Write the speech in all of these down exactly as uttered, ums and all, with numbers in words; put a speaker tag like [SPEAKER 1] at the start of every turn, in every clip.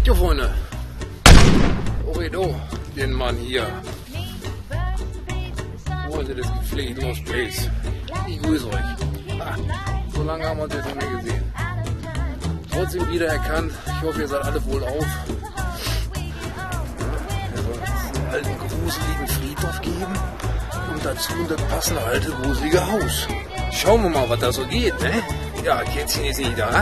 [SPEAKER 1] Jo Freunde, Orido, den Mann hier. Freunde des gepflegten Lost Place. Ich grüße euch. Ah, so lange haben wir uns jetzt noch nicht gesehen. Trotzdem wiedererkannt. Ich hoffe, ihr seid alle wohl auf. Es soll einen alten, gruseligen Friedhof geben und dazu das passende alte, gruselige Haus. Schauen wir mal, was da so geht, ne? Ja, Kätzchen ist nicht da.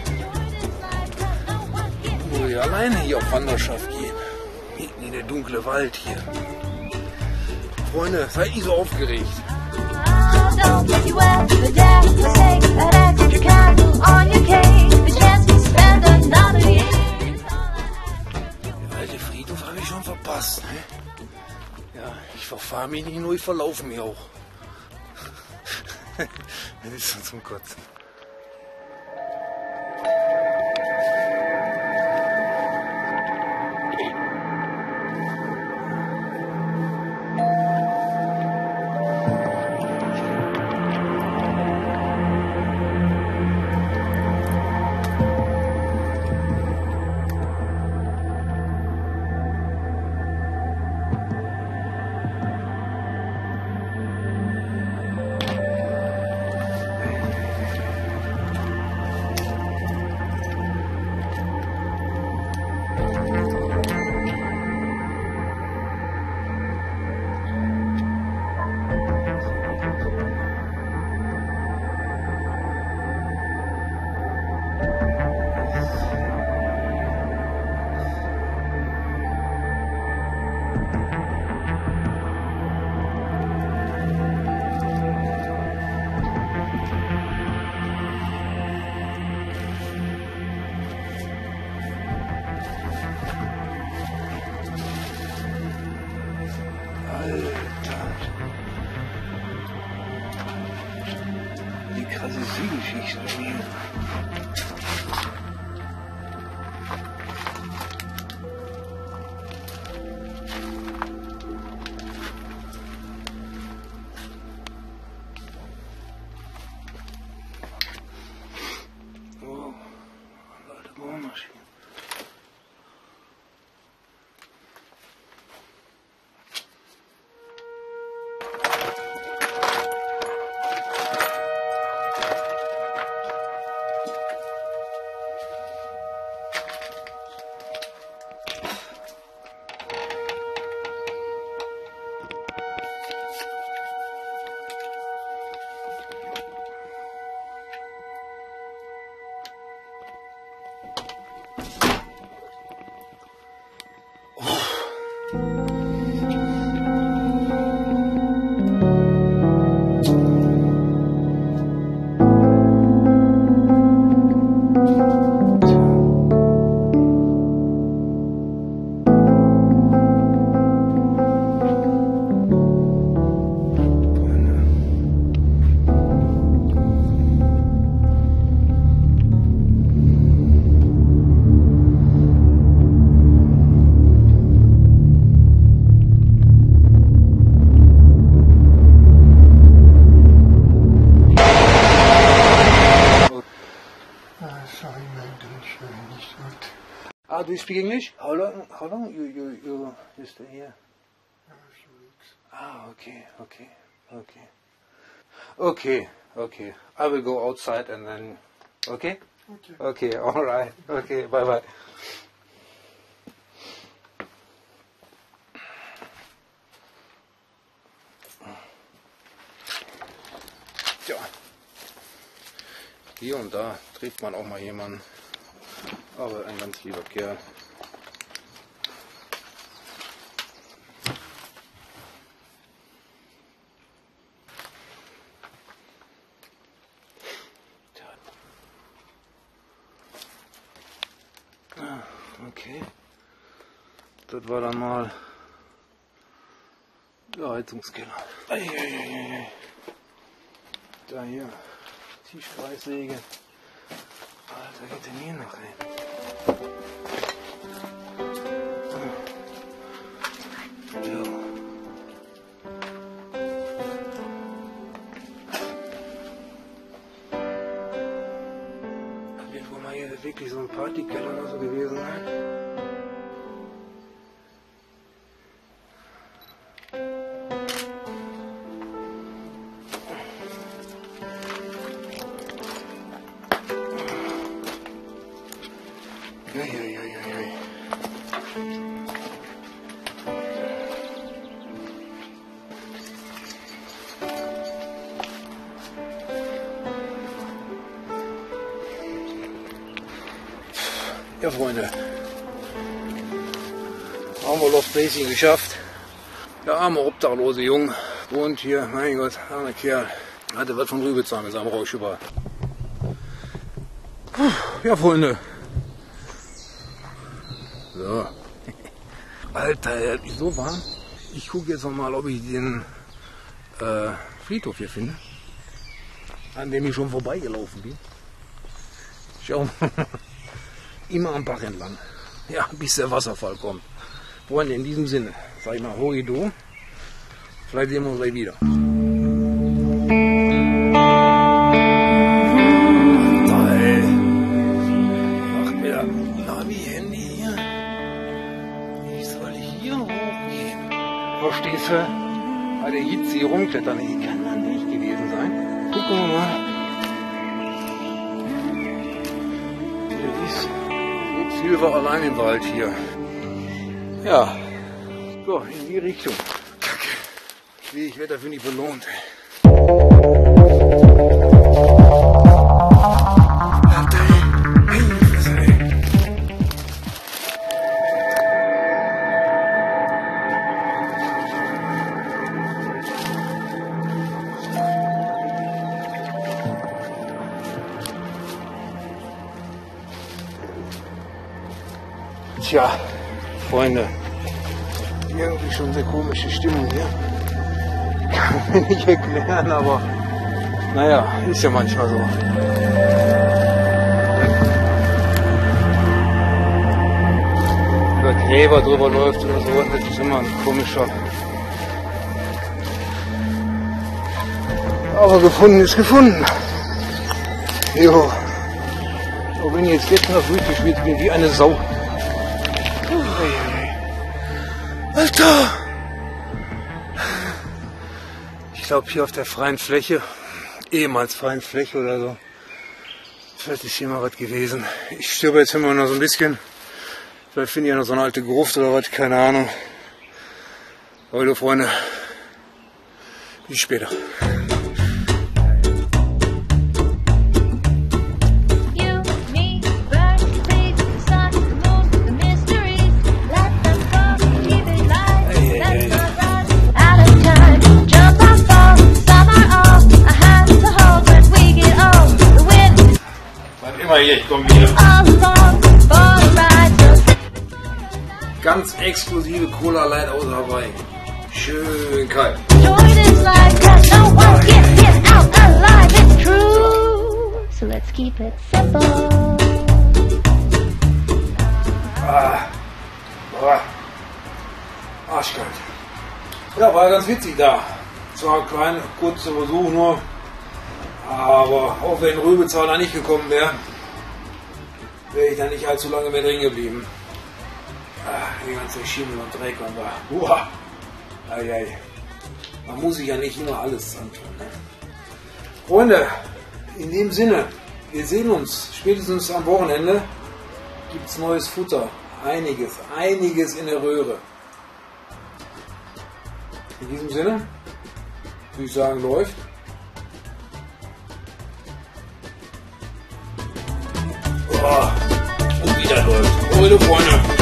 [SPEAKER 1] Muss ich alleine hier auf Wanderschaft gehen. Mitten in der dunkle Wald hier. Freunde, seid nicht so aufgeregt. Der alte Friedhof habe ich schon verpasst, ne? Ja, ich verfahre mich nicht nur, ich verlaufe mich auch. Das ist schon zum Kotzen. Die krasse Geschichte hier. Oh, alte Bohrmaschine. Ah, do you speak English? How long? How long you you you you stay here? Ah, okay, okay, okay, okay, okay. I will go outside and then. Okay. Okay. Okay. All right. Okay. Bye bye. Tja. Hier und da trifft man auch mal jemanden. Aber ein ganz lieber Kerl. Ah, okay. Das war dann mal der Heizungskeller. Eieieiei. Da hier, Tischkreissäge. Alter, geht denn hier noch rein? Ja. Das wird wohl mal hier wirklich so ein Partykeller oder so gewesen sein. Ja, Freunde, haben wir Lost Placing geschafft. Der arme obdachlose Junge wohnt hier, mein Gott, armer Kerl. Hatte was von Rübezahn mit seinem Rauschüber. Ja, Freunde. So. Alter, er ist so warm. Ich gucke jetzt noch mal, ob ich den äh, Friedhof hier finde, an dem ich schon vorbeigelaufen bin. Schau mal. Immer am Bach entlang. Ja, bis der Wasserfall kommt. Freunde, in diesem Sinne, sag ich mal, Horido. Vielleicht sehen wir uns gleich wieder. Alter, macht mir das Navi-Handy hier. Wie soll ich hier hochgehen? Verstehst du? Bei der Hitze hier rumklettern, ich kann das nicht gewesen sein. Gucken wir mal. Jetzt sind wir allein im Wald hier. Ja, so, in die Richtung. Kacke. Wie, ich werde dafür nicht belohnt. Tja, Freunde, irgendwie schon eine komische Stimmung hier. Kann ich mir nicht erklären, aber naja, ist ja manchmal so. Wenn Gräber drüber läuft oder so, das ist immer ein komischer. Aber gefunden ist gefunden. Jo. So, wenn ich jetzt jetzt noch durchgespielt bin wie eine Sau. Alter! Ich glaube hier auf der freien Fläche, ehemals freien Fläche oder so, vielleicht ist hier mal was gewesen. Ich stöbe jetzt immer noch so ein bisschen. Vielleicht finde ich ja noch so eine alte Gruft oder was, keine Ahnung. Leute, Freunde, bis später. Hier, ich komme wieder. Ganz exklusive Cola Light aus Hawaii. Schön kalt.
[SPEAKER 2] So let's keep it simple.
[SPEAKER 1] Ah, boah. Arschkalt. Ja, war ganz witzig da. Zwar ein kleiner, kurzer Versuch nur, aber auch wenn Rübezahl da nicht gekommen wäre, wäre ich da nicht allzu lange mehr drin geblieben. Ah, die ganze Schimmel und Dreck und da. Uah. Ei, ei. Man muss sich ja nicht immer alles antun. Ne? Freunde, in dem Sinne, wir sehen uns spätestens am Wochenende. Gibt es neues Futter. Einiges, einiges in der Röhre. In diesem Sinne, würde ich sagen, läuft. Oh, und wieder läuft. Eure Freunde.